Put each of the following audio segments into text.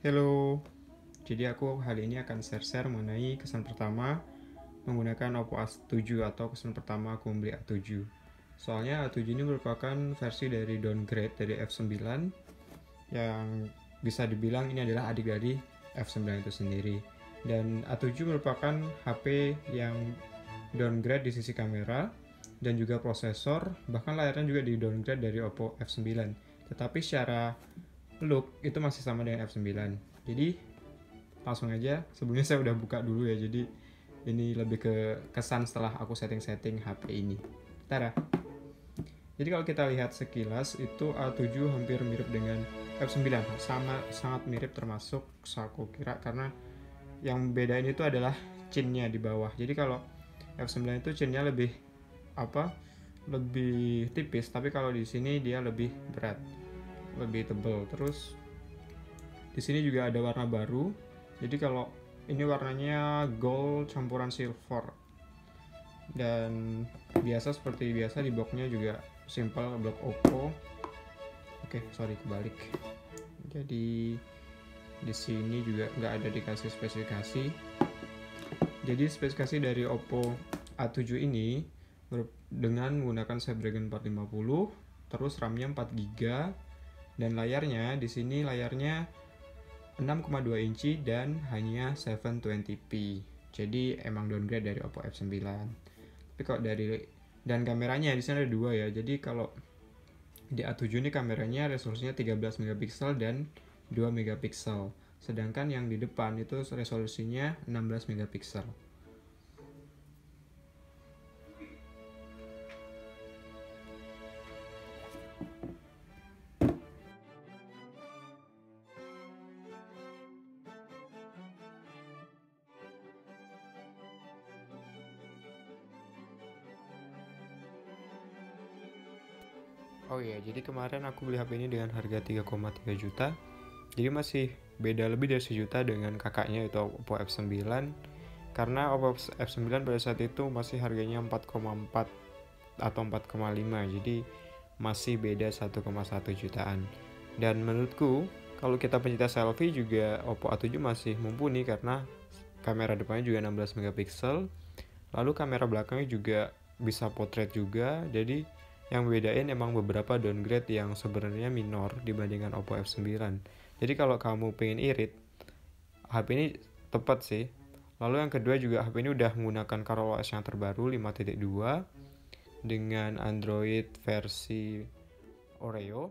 Halo, jadi aku hari ini akan share-share mengenai kesan pertama menggunakan Oppo A7 atau kesan pertama aku membeli A7. Soalnya A7 ini merupakan versi dari downgrade dari F9 yang bisa dibilang ini adalah adik dari F9 itu sendiri. Dan A7 merupakan HP yang downgrade di sisi kamera dan juga prosesor, bahkan layarnya juga di downgrade dari Oppo F9. Tetapi secara look itu masih sama dengan F9. Jadi langsung aja, sebelumnya saya udah buka dulu ya, jadi ini lebih ke kesan setelah aku setting-setting HP ini. Tara. Jadi kalau kita lihat sekilas itu A7 hampir mirip dengan F9, sama sangat mirip, termasuk aku kira, karena yang bedain itu adalah chinnya di bawah. Jadi kalau F9 itu chinnya lebih lebih tipis, tapi kalau di sini dia lebih berat, lebih tebal. Terus di sini juga ada warna baru. Jadi kalau ini warnanya gold campuran silver. Dan seperti biasa di boxnya juga simple, blok Oppo. Oke, sorry, kebalik. Jadi di sini juga nggak ada dikasih spesifikasi. Jadi spesifikasi dari Oppo A7 ini dengan menggunakan Snapdragon 450, terus RAM-nya 4GB, dan layarnya di sini layarnya 6,2 inci dan hanya 720p. Jadi emang downgrade dari Oppo F9. Tapi kalau dan kameranya di sini ada dua ya. Jadi kalau di A7 ini kameranya resolusinya 13 megapiksel dan 2 megapiksel. Sedangkan yang di depan itu resolusinya 16 megapiksel. Oh iya, jadi kemarin aku beli HP ini dengan harga 3,3 juta. Jadi masih beda lebih dari sejuta dengan kakaknya, itu Oppo F9. Karena Oppo F9 pada saat itu masih harganya 4,4 atau 4,5. Jadi masih beda 1,1 jutaan. Dan menurutku, kalau kita pencinta selfie juga Oppo A7 masih mumpuni karena kamera depannya juga 16 megapiksel. Lalu kamera belakangnya juga bisa potret juga. Jadi yang bedain emang beberapa downgrade yang sebenarnya minor dibandingkan Oppo F9. Jadi kalau kamu pengen irit, HP ini tepat sih. Lalu yang kedua juga HP ini udah menggunakan ColorOS yang terbaru 5.2 dengan Android versi Oreo.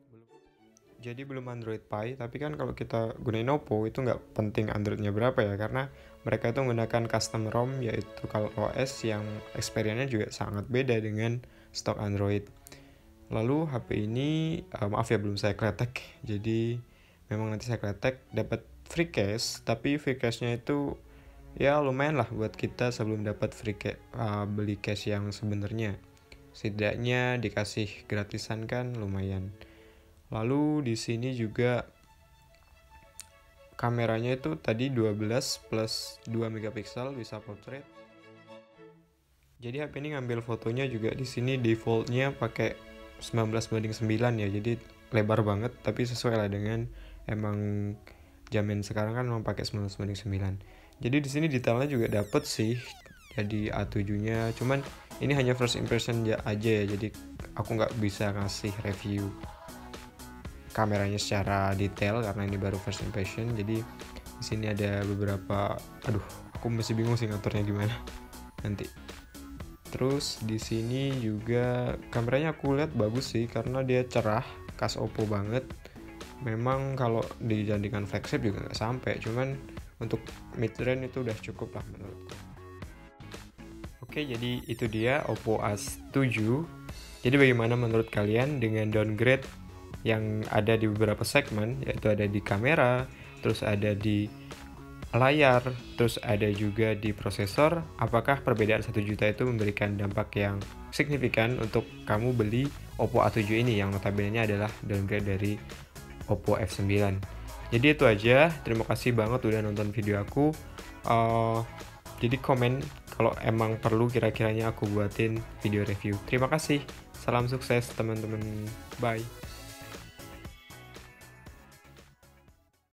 Jadi belum Android Pie, tapi kan kalau kita gunain Oppo itu nggak penting Androidnya berapa ya, karena mereka itu menggunakan custom ROM yaitu ColorOS yang experience-nya juga sangat beda dengan stok Android. Lalu HP ini maaf ya belum saya kletek, jadi memang nanti saya kletek dapat free case, tapi free case-nya itu ya lumayan lah buat kita sebelum dapat beli case yang sebenarnya. Setidaknya dikasih gratisan kan lumayan. Lalu di sini juga kameranya itu tadi 12 plus 2 megapiksel bisa portrait. Jadi HP ini ngambil fotonya juga di sini defaultnya pakai 19:9 ya. Jadi lebar banget, tapi sesuai lah dengan emang zaman sekarang kan memang pakai 19:9. Jadi di sini detailnya juga dapet sih. Jadi A7-nya, cuman ini hanya first impression aja ya. Jadi aku nggak bisa ngasih review kameranya secara detail karena ini baru first impression. Jadi di sini ada beberapa, aku masih bingung sih ngaturnya gimana nanti. Terus di sini juga kameranya aku lihat bagus sih karena dia cerah, khas Oppo banget. Memang kalau dijadikan flagship juga nggak sampai, cuman untuk mid range itu udah cukup lah menurutku. Oke, jadi itu dia Oppo A7. Jadi bagaimana menurut kalian dengan downgrade yang ada di beberapa segmen, yaitu ada di kamera, terus ada di layar, terus ada juga di prosesor? Apakah perbedaan 1 juta itu memberikan dampak yang signifikan untuk kamu beli Oppo A7 ini yang notabene adalah downgrade dari Oppo F9? Jadi itu aja, terima kasih banget udah nonton video aku. Jadi komen kalau emang perlu kira-kiranya aku buatin video review. Terima kasih, salam sukses teman-teman, bye.